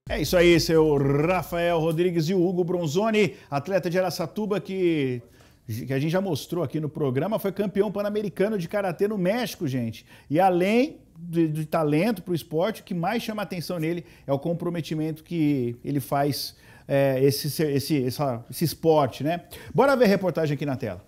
É isso aí, seu Rafael Rodrigues e o Hugo Bronzoni, atleta de Araçatuba que a gente já mostrou aqui no programa, foi campeão pan-americano de karatê no México, gente. E além de talento para o esporte, o que mais chama a atenção nele é o comprometimento que ele faz esse esporte, né? Bora ver a reportagem aqui na tela.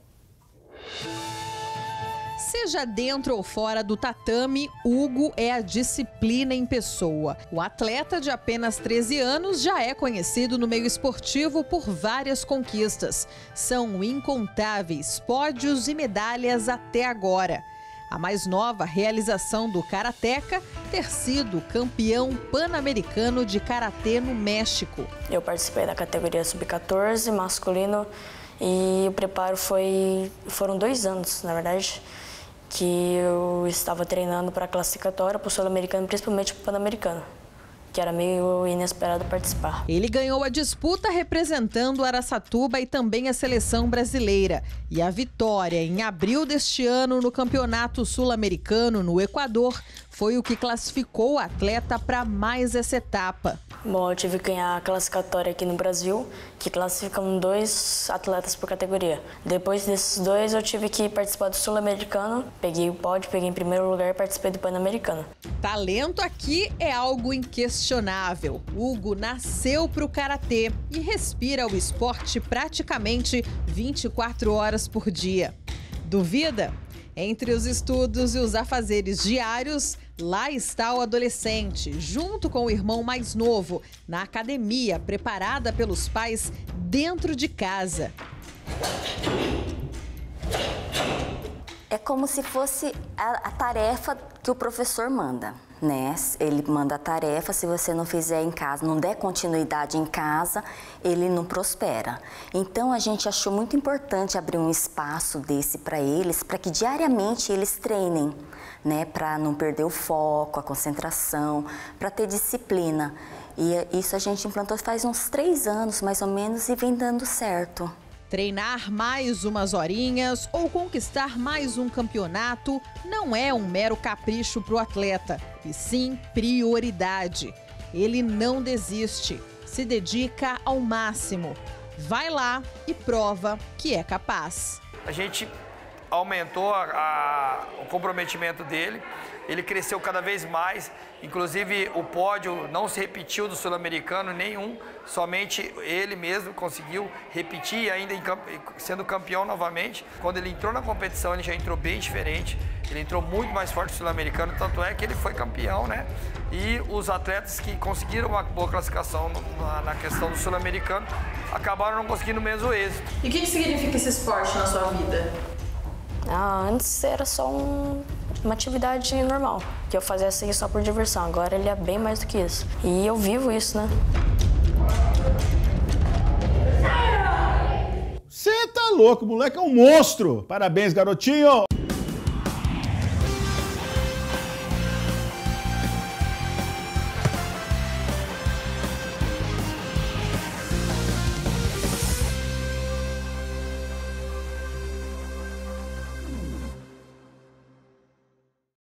Seja dentro ou fora do tatame, Hugo é a disciplina em pessoa. O atleta de apenas 13 anos já é conhecido no meio esportivo por várias conquistas. São incontáveis pódios e medalhas até agora. A mais nova realização do karateca ter sido campeão pan-americano de karatê no México. Eu participei da categoria sub-14 masculino e o preparo foram 2 anos, na verdade, que eu estava treinando para a classificatória, para o sul-americano, principalmente para o pan-americano, que era meio inesperado participar. Ele ganhou a disputa representando Araçatuba e também a seleção brasileira. E a vitória em abril deste ano no Campeonato Sul-Americano no Equador foi o que classificou o atleta para mais essa etapa. Bom, eu tive que ganhar a classificatória aqui no Brasil, que classificam 2 atletas por categoria. Depois desses 2, eu tive que participar do Sul-Americano. Peguei o pódio, peguei em primeiro lugar e participei do Pan-Americano. Talento aqui é algo inquestionável. Hugo nasceu para o karatê e respira o esporte praticamente 24 horas por dia. Duvida? Entre os estudos e os afazeres diários, lá está o adolescente, junto com o irmão mais novo, na academia preparada pelos pais dentro de casa. É como se fosse a tarefa que o professor manda, né? Ele manda a tarefa, se você não fizer em casa, não der continuidade em casa, ele não prospera. Então a gente achou muito importante abrir um espaço desse para eles, para que diariamente eles treinem, né? Para não perder o foco, a concentração, para ter disciplina. E isso a gente implantou faz uns 3 anos, mais ou menos, e vem dando certo. Treinar mais umas horinhas ou conquistar mais um campeonato não é um mero capricho para o atleta, e sim prioridade. Ele não desiste, se dedica ao máximo. Vai lá e prova que é capaz. A gente aumentou o comprometimento dele, ele cresceu cada vez mais, inclusive o pódio não se repetiu do sul-americano nenhum, somente ele mesmo conseguiu repetir, ainda sendo campeão novamente. Quando ele entrou na competição, ele já entrou bem diferente, ele entrou muito mais forte no sul-americano, tanto é que ele foi campeão, né? E os atletas que conseguiram uma boa classificação na questão do sul-americano acabaram não conseguindo o mesmo êxito. E o que significa esse esporte na sua vida? Antes era só uma atividade normal, que eu fazia assim só por diversão. Agora ele é bem mais do que isso. E eu vivo isso, né? Você tá louco, o moleque é um monstro! Parabéns, garotinho!